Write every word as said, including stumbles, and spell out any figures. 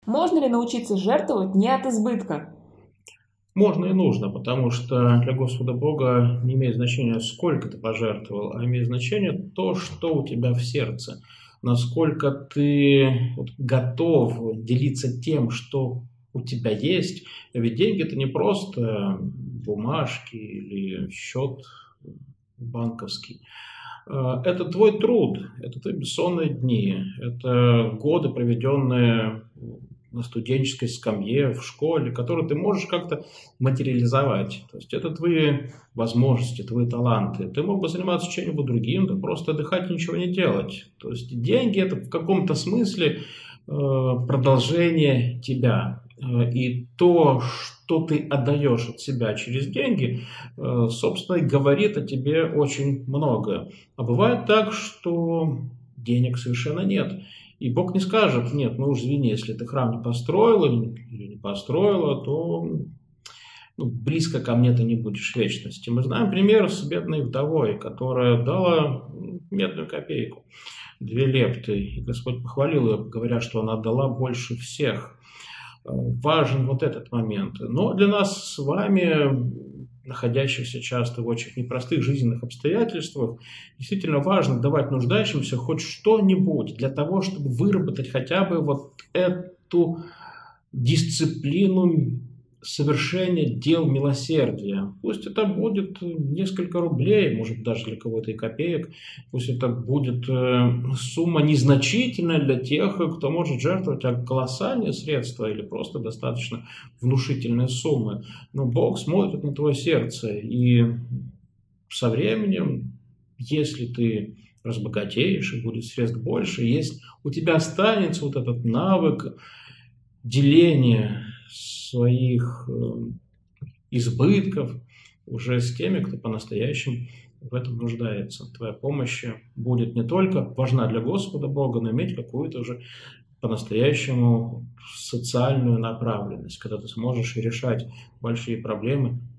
Можно ли научиться жертвовать не от избытка? Можно и нужно, потому что для Господа Бога не имеет значения, сколько ты пожертвовал, а имеет значение то, что у тебя в сердце. Насколько ты вот готов делиться тем, что у тебя есть. Ведь деньги – это не просто бумажки или счет банковский. Это твой труд, это твои бессонные дни, это годы, проведенные на студенческой скамье, в школе, которые ты можешь как-то материализовать. То есть это твои возможности, твои таланты. Ты мог бы заниматься чем-нибудь другим, да просто отдыхать и ничего не делать. То есть деньги – это в каком-то смысле э, продолжение тебя. И то, что ты отдаешь от себя через деньги, э, собственно, и говорит о тебе очень много. А бывает так, что денег совершенно нет. И Бог не скажет: нет, ну уж извини, если ты храм не построила или не построила, то ну, близко ко мне ты не будешь в вечности. Мы знаем пример с бедной вдовой, которая дала медную копейку, две лепты. И Господь похвалил ее, говоря, что она отдала больше всех. Важен вот этот момент. Но для нас с вами, находящихся часто в очень непростых жизненных обстоятельствах, действительно важно давать нуждающимся хоть что-нибудь для того, чтобы выработать хотя бы вот эту дисциплину совершения дел милосердия. Пусть это будет несколько рублей, может даже для кого-то и копеек, пусть это будет сумма незначительная для тех, кто может жертвовать, а колоссальные средства или просто достаточно внушительные суммы. Но Бог смотрит на твое сердце, и со временем, если ты разбогатеешь и будет средств больше, если у тебя останется вот этот навык деления своих избытков уже с теми, кто по-настоящему в этом нуждается. Твоя помощь будет не только важна для Господа Бога, но иметь какую-то уже по-настоящему социальную направленность, когда ты сможешь решать большие проблемы